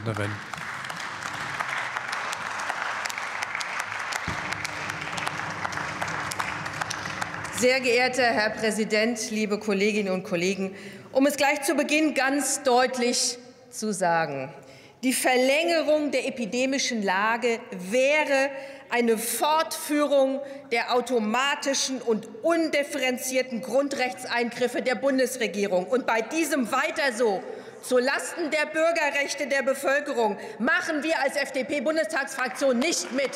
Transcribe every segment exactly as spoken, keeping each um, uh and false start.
Rednerin. Sehr geehrter Herr Präsident, liebe Kolleginnen und Kollegen! Um es gleich zu Beginn ganz deutlich zu sagen: Die Verlängerung der epidemischen Lage wäre eine Fortführung der automatischen und undifferenzierten Grundrechtseingriffe der Bundesregierung. Und bei diesem Weiter so zulasten der Bürgerrechte der Bevölkerung machen wir als F D P-Bundestagsfraktion nicht mit.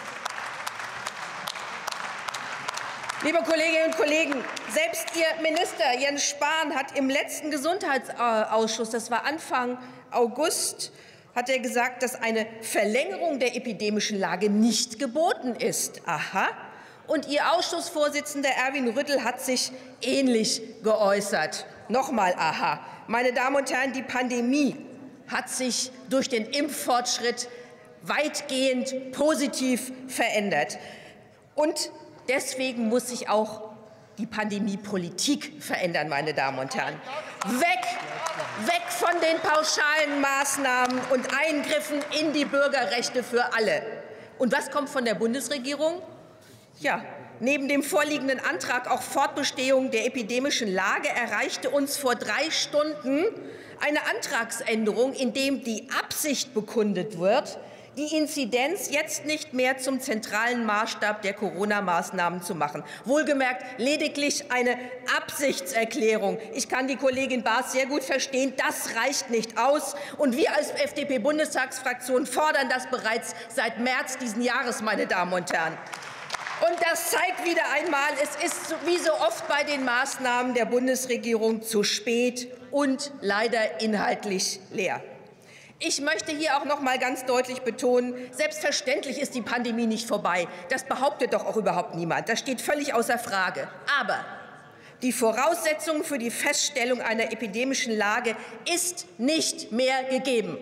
Liebe Kolleginnen und Kollegen, selbst Ihr Minister Jens Spahn hat im letzten Gesundheitsausschuss, das war Anfang August, hat er gesagt, dass eine Verlängerung der epidemischen Lage nicht geboten ist. Aha. Und Ihr Ausschussvorsitzender Erwin Rüttel hat sich ähnlich geäußert. Nochmal aha. Meine Damen und Herren, die Pandemie hat sich durch den Impffortschritt weitgehend positiv verändert. Und deswegen muss sich auch die Pandemiepolitik verändern, meine Damen und Herren. Weg, weg von den pauschalen Maßnahmen und Eingriffen in die Bürgerrechte für alle. Und was kommt von der Bundesregierung? Ja, neben dem vorliegenden Antrag auf Fortbestehung der epidemischen Lage erreichte uns vor drei Stunden eine Antragsänderung, in dem die Absicht bekundet wird, die Inzidenz jetzt nicht mehr zum zentralen Maßstab der Corona-Maßnahmen zu machen. Wohlgemerkt lediglich eine Absichtserklärung. Ich kann die Kollegin Baas sehr gut verstehen. Das reicht nicht aus. Und wir als F D P-Bundestagsfraktion fordern das bereits seit März diesen Jahres, meine Damen und Herren. Und das zeigt wieder einmal, es ist wie so oft bei den Maßnahmen der Bundesregierung zu spät und leider inhaltlich leer. Ich möchte hier auch noch mal ganz deutlich betonen, selbstverständlich ist die Pandemie nicht vorbei. Das behauptet doch auch überhaupt niemand. Das steht völlig außer Frage. Aber die Voraussetzung für die Feststellung einer epidemischen Lage ist nicht mehr gegeben.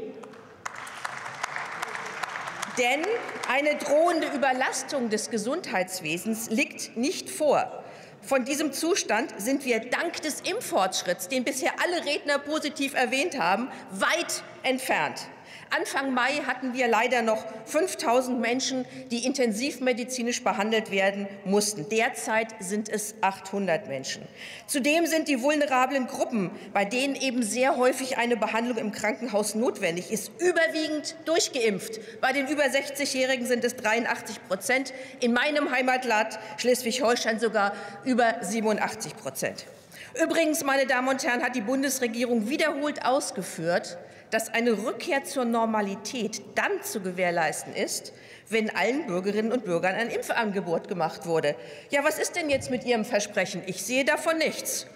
Denn eine drohende Überlastung des Gesundheitswesens liegt nicht vor. Von diesem Zustand sind wir dank des Impffortschritts, den bisher alle Redner positiv erwähnt haben, weit entfernt. Anfang Mai hatten wir leider noch fünftausend Menschen, die intensivmedizinisch behandelt werden mussten. Derzeit sind es achthundert Menschen. Zudem sind die vulnerablen Gruppen, bei denen eben sehr häufig eine Behandlung im Krankenhaus notwendig ist, überwiegend durchgeimpft. Bei den über sechzigjährigen sind es dreiundachtzig Prozent, in meinem Heimatland Schleswig-Holstein sogar über siebenundachtzig Prozent. Übrigens, meine Damen und Herren, hat die Bundesregierung wiederholt ausgeführt, dass eine Rückkehr zur Normalität dann zu gewährleisten ist, wenn allen Bürgerinnen und Bürgern ein Impfangebot gemacht wurde. Ja, was ist denn jetzt mit Ihrem Versprechen? Ich sehe davon nichts.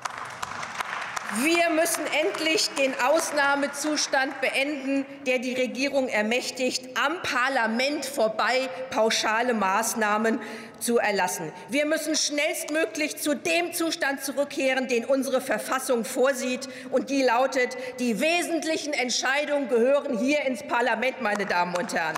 Wir müssen endlich den Ausnahmezustand beenden, der die Regierung ermächtigt, am Parlament vorbei pauschale Maßnahmen zu erlassen. Wir müssen schnellstmöglich zu dem Zustand zurückkehren, den unsere Verfassung vorsieht. Und die lautet, die wesentlichen Entscheidungen gehören hier ins Parlament, meine Damen und Herren.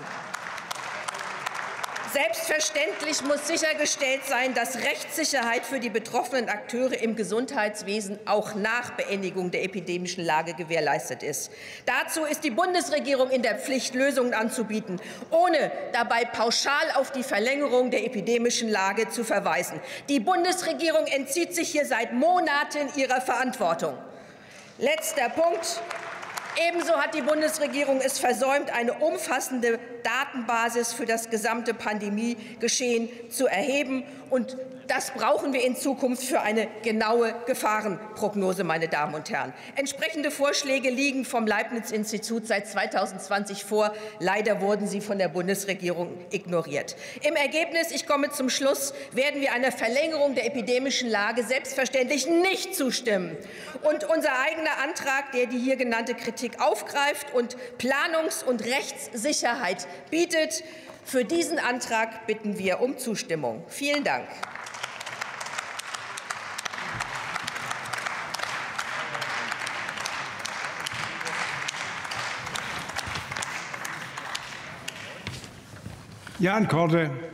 Selbstverständlich muss sichergestellt sein, dass Rechtssicherheit für die betroffenen Akteure im Gesundheitswesen auch nach Beendigung der epidemischen Lage gewährleistet ist. Dazu ist die Bundesregierung in der Pflicht, Lösungen anzubieten, ohne dabei pauschal auf die Verlängerung der epidemischen Lage zu verweisen. Die Bundesregierung entzieht sich hier seit Monaten ihrer Verantwortung. Letzter Punkt. Ebenso hat die Bundesregierung es versäumt, eine umfassende Datenbasis für das gesamte Pandemiegeschehen zu erheben. Und das brauchen wir in Zukunft für eine genaue Gefahrenprognose, meine Damen und Herren. Entsprechende Vorschläge liegen vom Leibniz-Institut seit zweitausendzwanzig vor. Leider wurden sie von der Bundesregierung ignoriert. Im Ergebnis, ich komme zum Schluss, werden wir einer Verlängerung der epidemischen Lage selbstverständlich nicht zustimmen. Und unser eigener Antrag, der die hier genannte Kritik aufgreift und Planungs- und Rechtssicherheit bietet. Für diesen Antrag bitten wir um Zustimmung. Vielen Dank. Jan Korte.